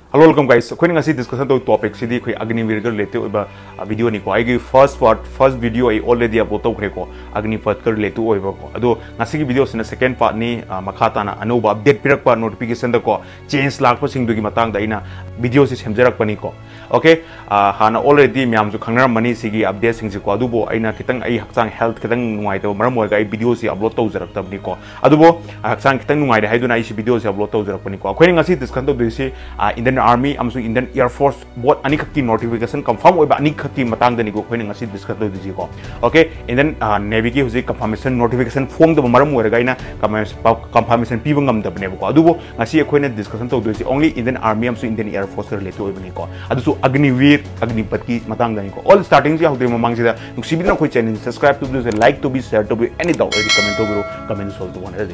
Hello, welcome guys. So, I'm going to discuss the topic of Agniveer related video. First video I already uploaded Agnipath related. So, this video is the second part ni makata ano update pirak notification ko change lag pa sing dugi matang da ina video si semjerak pani ko. Okay, hana already miyam ju khangnar mani sigi update sing ko adubo aina kitang ai hakchang health kitang nungai to maram ga video si upload to jarak tab ni ko. Adubo hakchang kitang nungai da haiduna ai si video si upload to jarak pani ko. Khoi ngasi discuss to disi Indian Army amsung Indian Airforce bot ani khaki notification confirm oiba ani khaki matang da ni ko khoi ngasi discuss to disi ko. Okay, Indian Navy ki huji confirmation notification form da maram ga ina confirmation pi bangam da bne ko. Adubo ngasi khoi na discussion to disi only Indian Army amsung Indian Airforce related oiba ni ko. Adusu Agniveer Agnipath ki matang da ni ko. All starting si haude mamang sida nuksibi na khoi channel subscribe to do like to be share to be any doubt comment to bro comment solve to one day.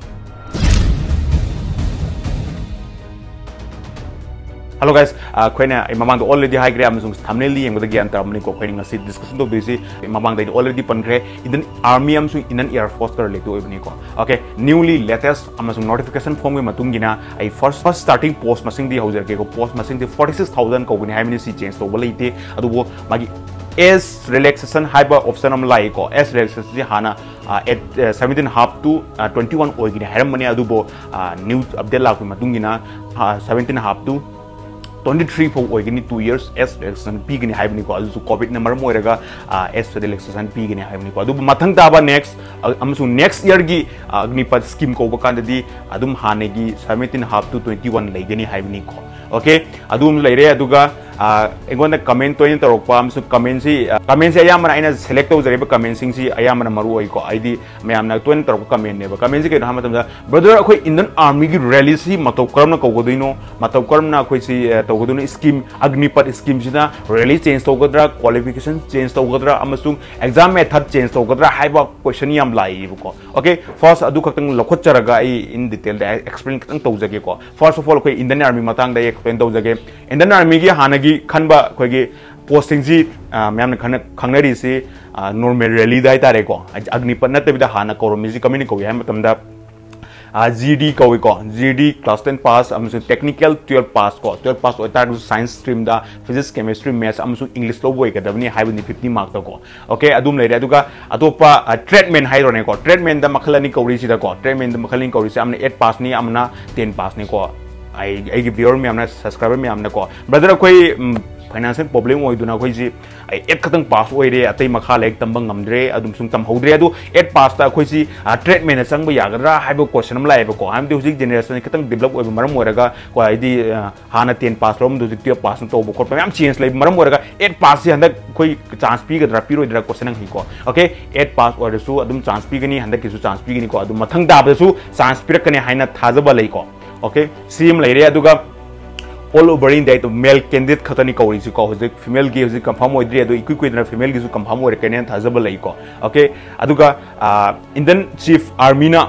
Hello guys, khoina mamang do already high grade amazung thumbnail li yengda gyan tar mani ko khoina ngasi discussion to disi mamang da already pankre Indian Army amsung Indian Air Force kar letu ibni ko. Okay, newly latest amazung notification form ge matungina ai first starting post masing di hauser ke ko post masing di 46000 ko guni haimini si change to bolite adubo magi S relaxation hyper option am lai ko S relaxation ji hana at 17.5 to 21 oigini haram mani adubo new update la ko matungina 17.5 to 23 for 2 years S relaxation P gini haibni ko azu COVID number moiraga S relaxation P gini haibni ko adu mathang taba next next year gi Agnipath scheme ko bakanda di adum hanegi 17.5 to 21 legani haibni ko. Okay, adum laire aduga engona comment to interokpa amsu comment si ayamana aina select to jariba comment sing si ayamana maru ai ko id mayamna to interokpa comment ne ba comment si ke hama tamda brother akhoi Indian Army gi rally si matau karamna ko godoino matau karamna akhoi si to godoino scheme Agnipath scheme sina rally change to godra qualification change to godra amasung exam method change to godra haiba question yam lai ko. Okay, first adu khatang lokhot charaga ai in detail da explain katang to jage ko. First of all akhoi Indian Army matang da explain to jage Indian Army gi hanagi Kanba kogi posting ji ma'am खंगनरी से normal rally दाई तारे को Agnipath नतबिदा हाना कोरोमिजी community को है मतलब GD को GD class 10 pass अमसु technical 12 pass को 12 pass होता है science stream दा physics chemistry maths अमसु English लो बोई के दबनी हाई बनी 50 मार्क तो को ओके अदुम ले रहा है दुका अतोपा ट्रेडमैन हाई रोने को ट्रेडमैन दा मखलानी कौरी सी दा को ट्रेडमैन दा मखलानी कौरी से हमने 8 pass नहीं हमना 10 pass नहीं को आई viewer में हमने subscriber में हमने को brother कोई financial problem होई दुना कोई जी एट खतंग पास होई रे अतई मखा लेक तंबंग ngамद्रे अदुम सुंग तम होद्रे अदु एट पास ता कोई जी ट्रीटमेंट संग यागद्रा हाइबो क्वेश्चन हम लाइबो को हम दिउजिक जनरेशन खतंग डेवलप होई मरम होरगा को आइदी हाना 10 पास रोम दुजिक 12 पास तो बो को मैम चेंज लै मरम होरगा 8 पास से हंदक कोई चांस पी गद्रा पी रोइद्रा क्वेश्चन ही को ओके 8 पास ओरसु अदुम चांस पी गनी हंदक किसु चांस पी गनी को अदुम मथंग दाबसु चांस पिरकने हाइना थाजबा लै को ओके सीम लैरे अदुगा all over India to male candidate khatani kauri si ko hoje female gi hoje confirm oidri adu ikui na female gi su confirm ore kenen thazable lai ko. Okay, aduga Indian Chief Army na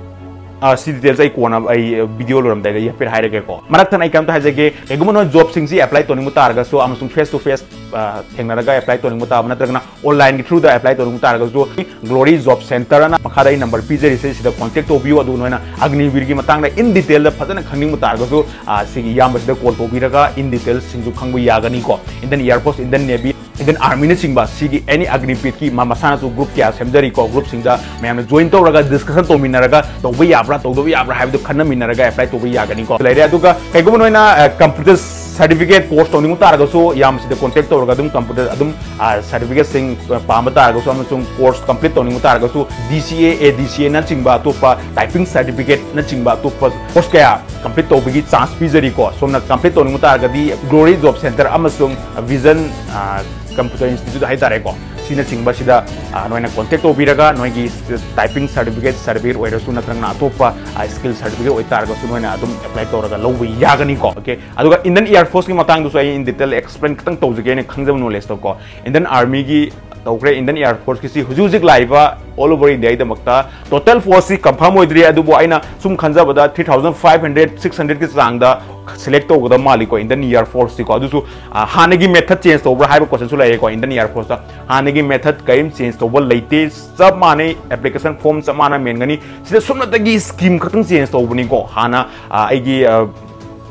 si details ai kona ai video loram dai ya per haire ke ko marak tan ai kam ta hajege egumono job sing si apply to ni mutar ga so amasung face to face thengnaraga apply to ni muta na tragna online through the apply to ni mutar ga so glory job center na makhara ai number pi jeri se sida contact to view adu noina Agniveer gi matang da in detail da phadana khangning mutar ga so sigi yam sida call to biraga in detail sing ju khangbu yagani ko Indian Air Force Indian Navy Indian Army na singba sigi any Agnipath ki masana su group kya semjari ko group singda mayam join to raga discussion to minaraga to bi abra to bi abra have to khanna minaraga apply to bi yagani ko laire aduga kaigo noina computer certificate post to ni mutaraga so yam sida contact to raga dum computer adum certificate sing pamata raga so amasung course complete to ni mutaraga so DCA ADCA na singba to pa typing certificate na singba to pa post kaya complete to bi chance pi jari ko so na complete to ni mutaraga di glory job center amasung vision Computer Institute hai tare ko sina chingba sida noina contact to biraga noigi typing certificate oira su natrangna atopa skill certificate oi targa su noina adum apply to raga lowi yagani ko. Okay, aduga Indian Air Force ki matang du so in detail explain katang to jage ne khangjam knowledge to ko Indian Army gi tokre Indian Air Force ki si hujujik laiva all over India da makta total force si confirm oidri adubo aina sum khanja bada 3500 600 ki sang da select to goda mali ko Indian Air Force ko adu su hanegi method change to bra haiba question su lai ko Indian Air Force hanegi method kaim change to bol laite sab mane application form samana mengani sida sumna tagi scheme khatang change to buni ko hana aigi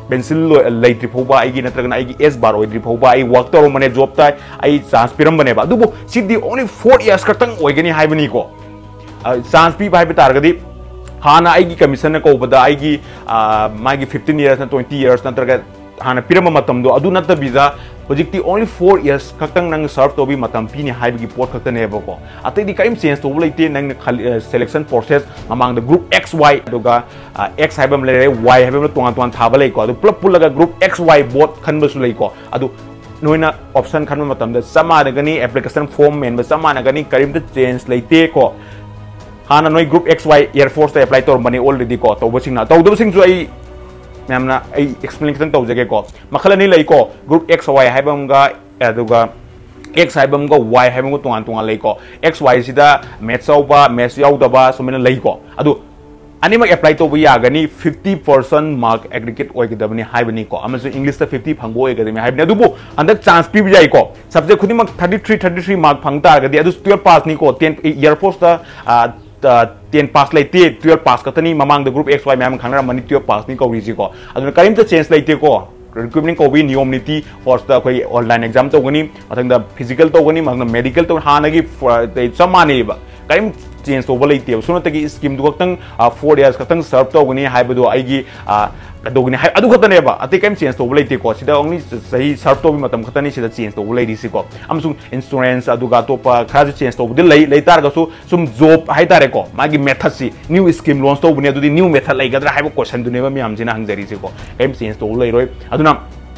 pencil leitri phoba ai gi natragana ai gi s bar oidri phoba ai work toro mane job tai ai chance piram bane ba dubu siddi only 4 years katang oigani haibani ko chance pi bai targadi hana ai gi commission ko bada ai gi magi 15 years na 20 years natraga hana pirama matam do adu nata visa hojikti only 4 years kaktang nang serve to bi matam pi ni haibagi pot kakta ne ba ko atai di kaim change to leite nang selection process among the group xy aduga x haibam le y haibam tongan tongan thaba lei ko adu pulap pulaga group xy bot khanba su lei ko adu noina option khanba matam da sama gani application form men ba sama gani karim ta change leite ko hana noi group xy airforce ta apply tor mani already ko to bosing na to do sing ju ai मैमना explanation तौजगे को मखलनी लई को group X Y हाइबमगा अदुगा X हाइबमगा Y हाइबमगा तोंगान तोंगान लई को एक्स वाई सिदा मैथ्स औबा मैथ्स याउदबा सुमेन लई को अदु अनिमक अप्लाई तो यागनी 50% मार्क एग्रीगेट ओइगदबनी हाइबनी को अमसु इंग्लिश ता 50 फंगो ओइगदमी हाइबनी अदुबो अंदक चांस पि बिजाई को सब्जेक्ट खुदिमक 33 मार्क फंगता गदि अदु 12 पास नि को 10 एयरफोर्स ता 10 पास लेते 12 पास कतनी ममांग द ग्रुप एक्स वाई मैम खांगरा मनी 12 पास नि कौरी जी को अदुन करिम त चेंज लेते को रिक्रूटमेंट को भी नियम नीति फर्स्ट द कोई ऑनलाइन एग्जाम तो गनी मथंग द फिजिकल तो गनी मथंग मेडिकल तो हानगी समाने बा करिम चेंज तो लेते सुनो तगी स्कीम दु खतंग 4 इयर्स खतंग सर्व तो गनी हाइबदो आइगी दोगनी हाइ अदु खतने बा अते करिम चेंज तो लेते को सिदा ओनली सही सर्व तो भी मतम खतनी सिदा चेंज तो लेदी सी को अमसु इंश्योरेंस अदुगा तो पा खरा चेंज तो दि लई तार गसु सुम जॉब हाइ तारे को मागी मेथड सी न्यू स्कीम लॉन्च तो बने अदुदि न्यू मेथड लैगद्रा हाइबो क्वेश्चन दुने बा मियाम जिना हंगजरी सी को करिम चेंज तो लेरोय अदुना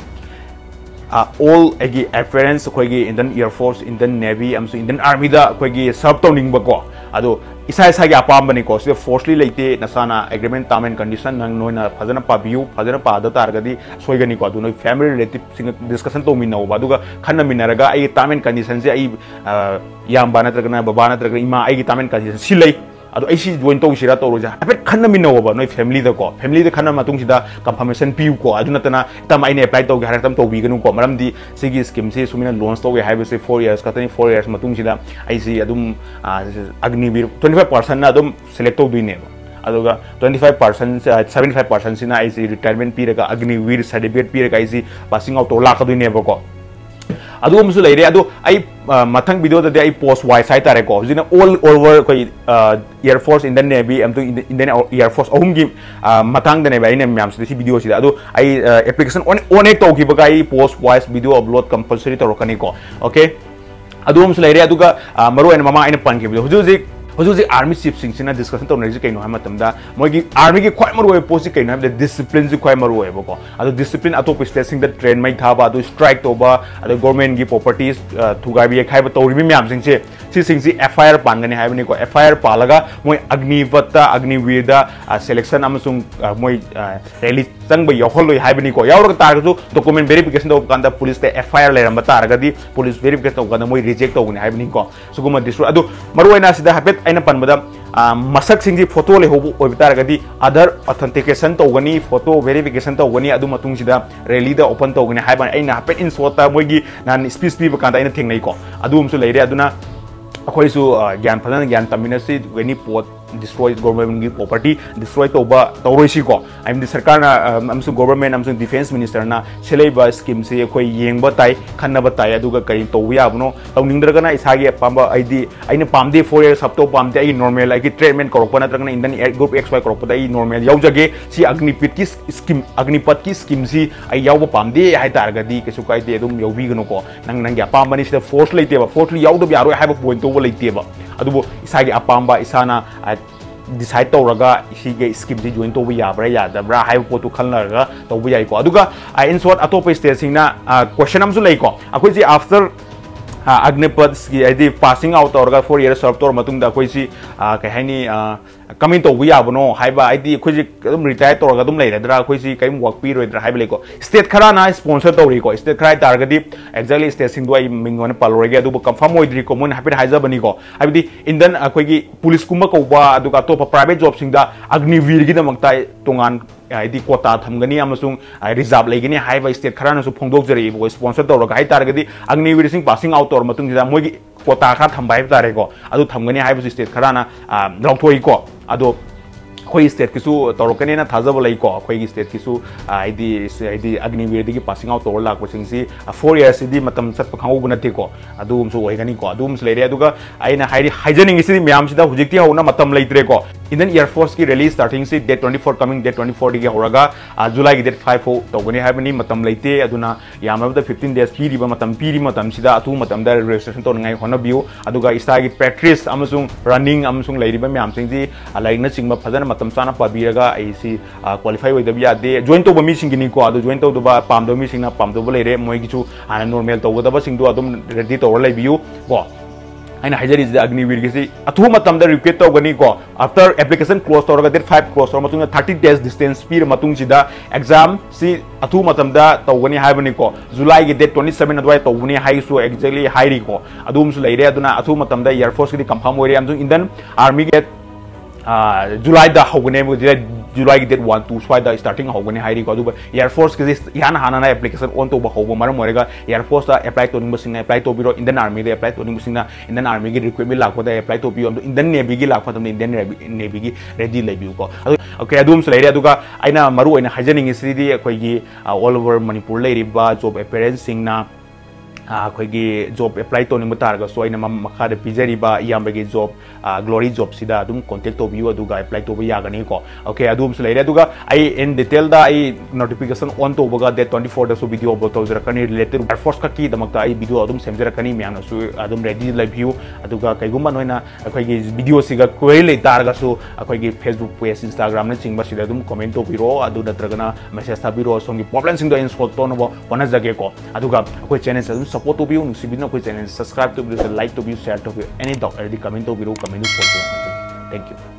all agi appearance khoigi Indian Air Force Indian Navy amsu Indian Army da khoigi serve to ning ba ko ado isa isa gi apam bani ko se forcefully leite nasana agreement term and condition nang noina phajana pa view phajana pa da targadi soigani ko adu noi family relative sing discussion to min no ba duga khanna minaraga ai term and condition se ai yam bana tragana baba na tragana ima ai gi term and condition silai ado ai si join to sira to roja apet khanna min no ba noi family da ko family da khanna matung sida confirmation piu ko adu natana tam ai ne apply to gi haram to bi ganu ko maram di sigi scheme se sumina loans to gi haibe se 4 years katani 4 years matung sida ai si adum agniveer 25% na adum select to duine aduga 25% 75% sina ai si retirement period ka agniveer certificate period ka ai si passing out to la ka duine ba ko adu amsu leire adu ai mathang video da ai post wise sai tare ko jina all over koi Air Force Indian Navy am to Indian Air Force ahum gi mathang da ne bai ne myam si video si adu ai application on ek to gi ba ai post wise video upload compulsory to rokani ko okay adu amsu leire adu ga maru en mama ai pan gi video huju army chief sing sina discussion to nerji kaino hama tamda mogi army gi khwai maru post kaino ha discipline ji khwai maru ba ko adu discipline atop state sing the train mai tha ba adu strike to ba adu government gi properties thugai bi khai ba to ri myam sing se si sing si FIR pan gani ha ni ko FIR palaga moi Agnipath Agniveer da selection amasung moi rally chang ba yokhol loi ha ni ko yaur ka tar ju document verification to kanda police te FIR le ram ta ga di police verification to kanda moi reject to ni ha ni ko suguma disru adu maru ina sida habet aina pan bada masak sing ji photo le hobu obitar ga di other authentication to gani photo verification to gani adu matung sida rally da open to gani ha ban aina habet in sota moi gi nan speech pi ba kanda aina theng nei ko adu um su leire aduna akhoi su gyan phanan gyan taminasi gani pot destroy government की property destroy तो बा तौरोई सी को I'm the सरकार ना हमसे government हमसे defense minister ना चले बा scheme से कोई येंग बताए खन्ना बताए अदुगा कहीं तो भी आपनो तो निंदर ना इसागे पांबा ID आइने पांदे 4 years सब तो पांदे आई normal आई की treatment करो पना तरगना Indian group XY करो पता आई normal याव जगे सी अग्निपथ की scheme अग्निपथ की scheme सी आई याव बा पांदे हाई तारगदी के सुकाई दे दुम याव भी गनो को नंग या पांबा निस्ते force लेते बा force याव तो भी आरो हाई बा point तो वो लेते बा अदुबो इसागे पांबा इसाना decide to raga isi scheme ji join to bi yabra yadabra hai potu khalnaga to bi yai ko aduga in short atop stage sing na question amsu lei ko akoi ji after Agnipath ki adi passing out or 4 years serve to matung da koi si kai hani coming to bi abno hai ba id koi ji dum retire to ga dum lei dra koi si kai work pi ro dra hai ba lei ko state khara na sponsor to ri ko state khara tar ga di exactly state sing do ai mingone palore ga du confirm oi dri ko mun happy haiza bani ko ai di indian koi gi police kuma ko ba adu ka to private job sing da Agniveer gi da maktai tongan id quota thamgani amasung reserve legini hai ba state khara na su phongdok jari bo sponsor to ga hai tar ga di Agniveer sing passing out or matung da moi gi quota kha thambai tare ko adu thamgani hai ba state khara na longthoi ko adu कोई state किसु तौरकने ना थाजब लाइको कोई state किसु ID Agniveer दिगी passing out तौर लाख पसिंगसी 4 years सिदी मतम सत पखांगो बनते को अदुमसु ओइगनी को अदुमस लेरे अदुगा आइना हाइजनिंग सिदी म्याम सिदा हुजिकती होना मतम लेत्रे को इंडियन एयरफोर्स की रिलीज स्टार्टिंग से डेट 24 कमिंग डेट 24 दिगे होरगा जुलाई की डेट 5 हो तौगनी हाबनी मतम लेते अदुना यामबदा 15 days पीरिबा मतम पीरि मतम सिदा अतु मतम दा रजिस्ट्रेशन तौरंगाई होनबियो अदुगा इस्तागी प्रैक्टिस अमसुंग रनिंग अमसुंग लेरिबा म्याम सिंगजी लाइना चिंगबा फजन मतम चाना पाबीरगा आईसी क्वालिफाई होइदब यादे जॉइन तौबा मिसिंगिनी को अदु जॉइन तौदबा पामदो मिसिंगना पामदोबा लेरे मोइगिचु आना नॉर्मल तौगदबा सिंगदो अदुम रेडी तौर लाइबियो को आइना हाइजर इज अग्निवीर की अथु मतम दा रिक्वेस्ट तौगनी को आफ्टर एप्लीकेशन क्लोज तौरगा डेट 5 क्लोज तौर मतुंग 30 days डिस्टेंस पीर मतुंग सिदा एग्जाम सी अथु मतम दा तौगनी हाइबनी को जुलाई की डेट 27 अदवाय तौगनी हाइसु एक्जेक्टली हाइरी को अदुमसु लेरे अदुना अथु मतम दा एयरफोर्स की कंफर्म होरे अमसुंग इंडियन आर्मी के जुलाई दा होगने जुलाई की डेट 1-2 स्वाइदा स्टार्टिंग होगने हाइरी को अदुबा एयरफोर्स के यान हाना एप्लीकेशन ऑन तौबा होबो मरम होरेगा एयरफोर्स दा अप्लाई तोनिंग बसिंग अप्लाई तोबिरो इंडियन आर्मी दे अप्लाई तोनिंग बसिंग इंडियन आर्मी की रिक्वायरमेंट लाखोदा अप्लाई तोबियो इंडियन नेवी की लाखोदा इंडियन नेवी की रेडी लेबियो को ओके अदुमस लेरे अदुगा आइना मरु ओइना हाइजनिंग सिदी अखोइगी ऑल ओवर मणिपुर लेरिबा जॉब एपेरेंस सिंगना अखोइगी जॉब अप्लाई तोनिंग बतारगा सो आइना मखा दे पिजरिबा यामबगी जॉब ग्लोरी जॉब सिदा अदुम कांटेक्ट तोबियो अदुगा अप्लाई तोबा यागनी को ओके अदुमस लेरे अदुगा आई इन डिटेल दा आई नोटिफिकेशन ऑन तोबगा डेट 24 दा सो वीडियो अपलोड तौजरकनी रिलेटेड एयरफोर्स का की दमकता आई वीडियो अदुम सेमजरकनी म्यानसु अदुम रेडी लाइबियो अदुगा कैगुमा नोइना अखोइगी वीडियो सिगा क्वेरी ले तारगा सो अखोइगी फेसबुक पेज इंस्टाग्राम ना चिंगबा सिदा अदुम कमेंट तोबिरो अदु नत्रगना मेसेज ताबिरो सोंगी प्रॉब्लम सिंग दो इंसॉल्व तोनबो होनजगे को अदुगा अखोइ चैनल अदुम सपोर्ट तोबियो नुसिबिनो अखोइ चैनल सब्सक्राइब तोबिरो लाइक तोबियो शेयर तोबियो एनी डाउट एडी कमेंट तोबिरो कमेंट सॉल्व थैंक यू